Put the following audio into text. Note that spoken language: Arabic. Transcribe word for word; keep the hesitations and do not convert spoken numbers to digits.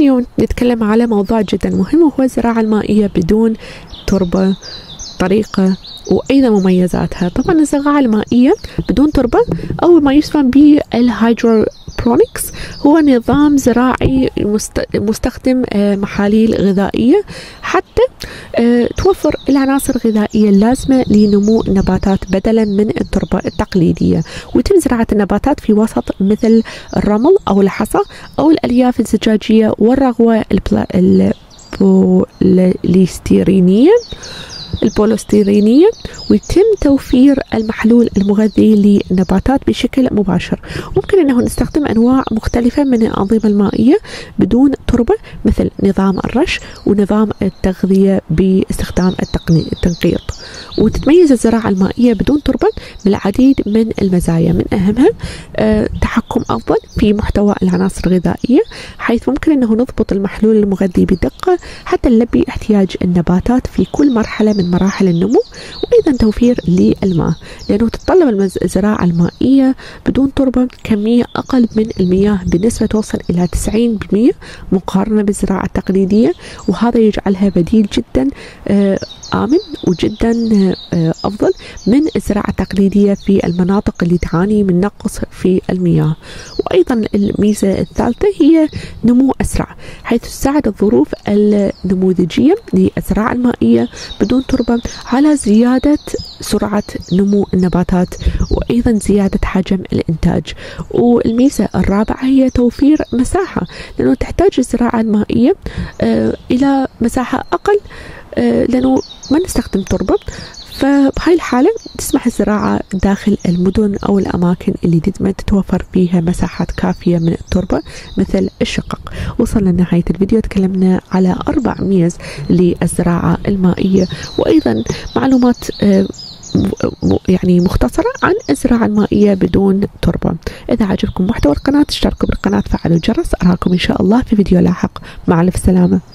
اليوم نتكلم على موضوع جدا مهم، وهو الزراعة المائية بدون تربة، طريقة وأيضا مميزاتها. طبعا الزراعة المائية بدون تربة أو ما يسمى بالهيدروبونكس هو نظام زراعي مستخدم محاليل غذائية حتى توفر العناصر الغذائية اللازمة لنمو النباتات بدلا من التربة التقليدية، ويتم زراعة النباتات في وسط مثل الرمل أو الحصى أو الألياف الزجاجية والرغوة البوليستيرينية البوليستيرينية ويتم توفير المحلول المغذي للنباتات بشكل مباشر. ممكن أنه نستخدم أنواع مختلفة من الأنظمة المائية بدون تربة مثل نظام الرش ونظام التغذية باستخدام التنقيط. وتتميز الزراعة المائية بدون تربة بالعديد من المزايا، من أهمها أه تحكم أفضل في محتوى العناصر الغذائية، حيث ممكن أنه نضبط المحلول المغذي بدقة حتى نلبي احتياج النباتات في كل مرحلة من مراحل النمو، وأيضا توفير للماء، لأنه تتطلب الزراعة المائية بدون تربة كمية أقل من المياه بنسبة توصل إلى تسعين بالمئة مقارنة بالزراعة التقليدية، وهذا يجعلها بديل جدا آه آمن وجدا آه أفضل من الزراعة التقليدية في المناطق اللي تعاني من نقص في المياه. وأيضا الميزة الثالثة هي نمو أسرع، حيث تساعد الظروف النموذجية للزراعة المائية بدون تربة على زيادة سرعة نمو النباتات وأيضا زيادة حجم الإنتاج. والميزة الرابعة هي توفير مساحة، لأنه تحتاج الزراعة المائية آه إلى مساحة أقل آه لأنه ما نستخدم تربة، فبهاي الحالة تسمح الزراعة داخل المدن أو الأماكن اللي ما تتوفر فيها مساحات كافية من التربة مثل الشقق. وصلنا لنهاية الفيديو، تكلمنا على أربع ميز للزراعة المائية وأيضا معلومات يعني مختصرة عن الزراعة المائية بدون تربة. إذا عجبكم محتوى القناة اشتركوا بالقناة، فعلوا الجرس. أراكم إن شاء الله في فيديو لاحق. مع ألف سلامة.